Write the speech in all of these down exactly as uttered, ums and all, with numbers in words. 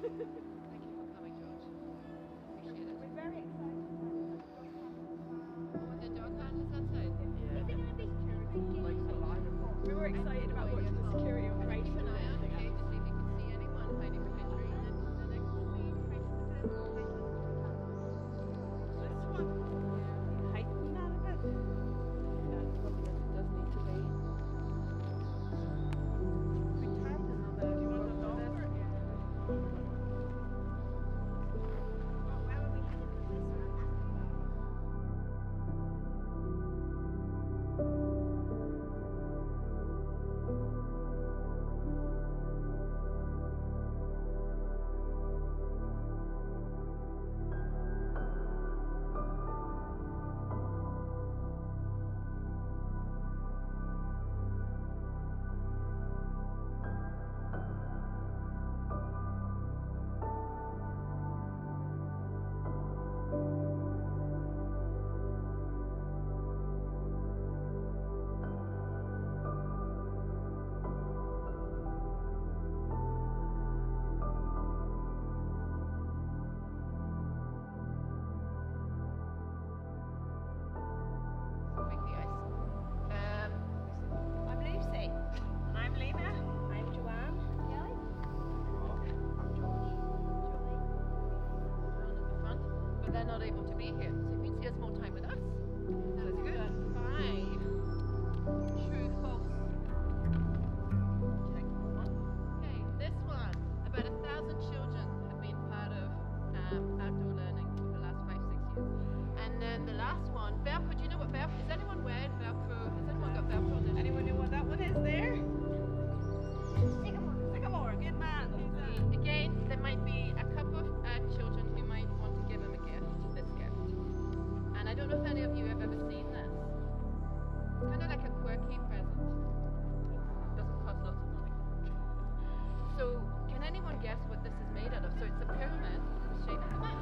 Thank you for coming, George. Appreciate it. We're very excited. Oh, the dog handlers outside. Is it going to be security? We were excited about watching the security operation. Keep an eye on the cave to see if you can see anyone hiding from a tree. And then the next will be trace the This one. Heighten that a bit. Yeah, it's probably as it does need to be. We turned another. Do you want to go over? Oh, where are we headed with this one? break the ice. Um, I'm Lucy. And I'm Lena. I'm Joanne. Kelly. down at the front, but they're not able to be here. So it means he has more time with us. That's good. Five. True, false. Check one. Okay, this one. About a thousand children have been part of um, outdoor learning for the last five, six years. And then the last one, Velcro. Do you know what Velcro? Is anyone wearing Velcro? Has anyone got Velcro on their Anyone know what that one is there? Sycamore. Sycamore. Good man. Who's that? Again, there might be a couple of uh, children who might want to give him a gift, this gift. And I don't know if any of you have ever seen this. It's kind of like a quirky present. Doesn't cost lots of money. So, can anyone guess what this is made out of? So it's a pyramid shape.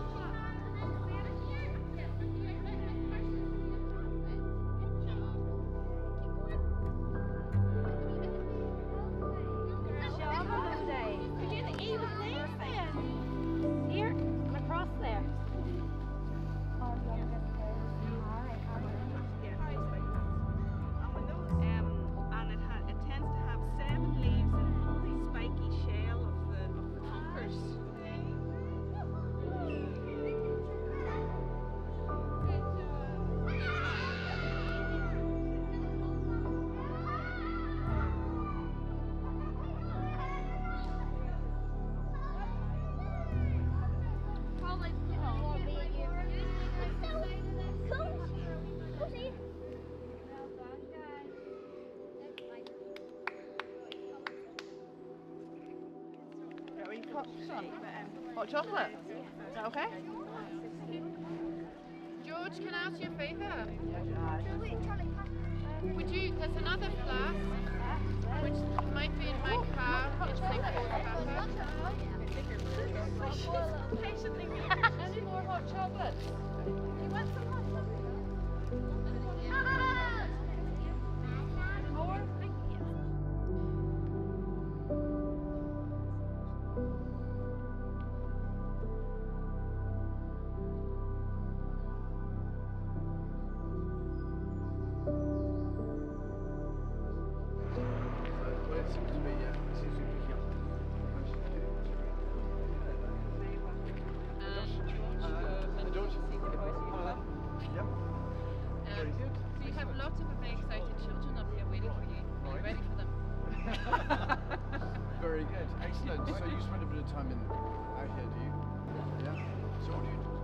Here and across there. And it, ha it tends to have seven leaves and the spiky shell of the, of the thumpers. Hot chocolate? Is that okay? George, can I ask you a favour? Would you, there's another flask, which might be in my car, in Singapore car. Patiently waiting. Any more hot chocolate? You want some hot chocolate? More? It seems to be, yeah, it seems to be picking up. And George? Hello. Yep. Very Um, good. so you have lots of very excited children up here waiting for you. Are you ready for them? Very good. Excellent. So you spend a bit of time in out here, do you? Yeah. So what do you do?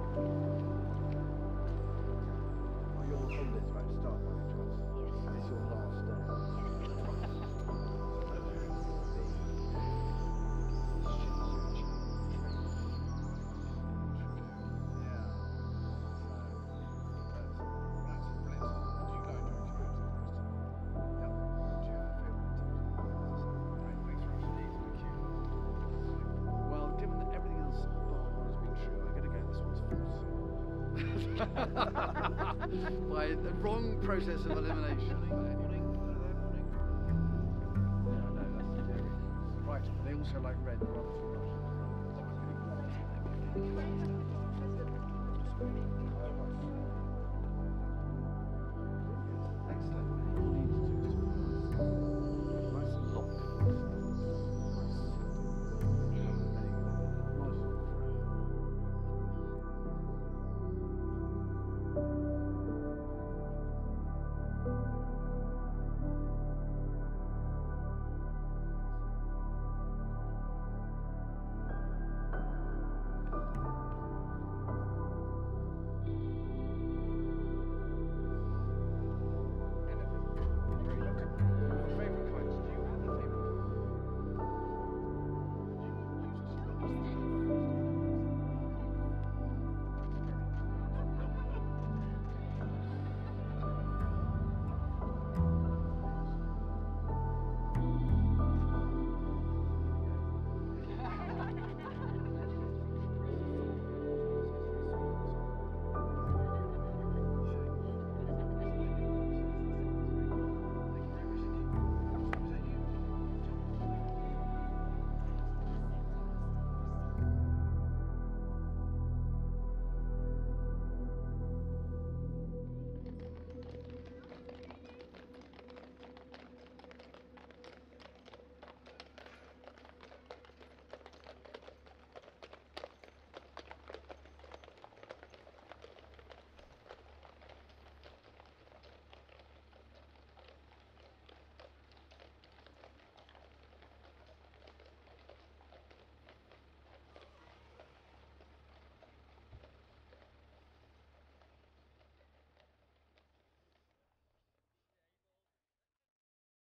Well, your holiday's about to start, by any chance? Yes. And it's your last day. Well, given that everything else bar one has been true, I'm going to go this one's false. By the wrong process of elimination. Morning, hello there, morning. Yeah, I know, that's the theory. Right, they also like red rather than white. Were you very happy with the president?